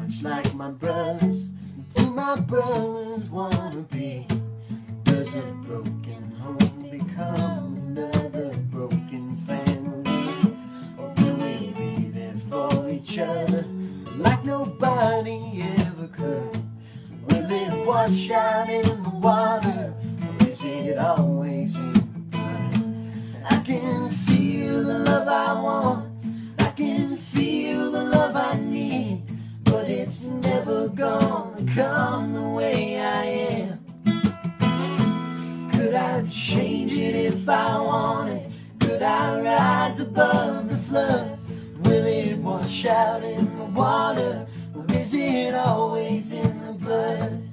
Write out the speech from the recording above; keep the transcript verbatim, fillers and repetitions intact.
much like my brothers. Do my brothers wanna be? Does a broken home become another broken family? Or will we be there for each other like nobody ever could? Will it wash out in the water, or is it always in the blood? I can feel the love I want, I can feel the love I need, but it's never gonna come the way I am. Could I change it if I wanted? Could I rise above the flood? Will it wash out in the water, or is it always in the blood?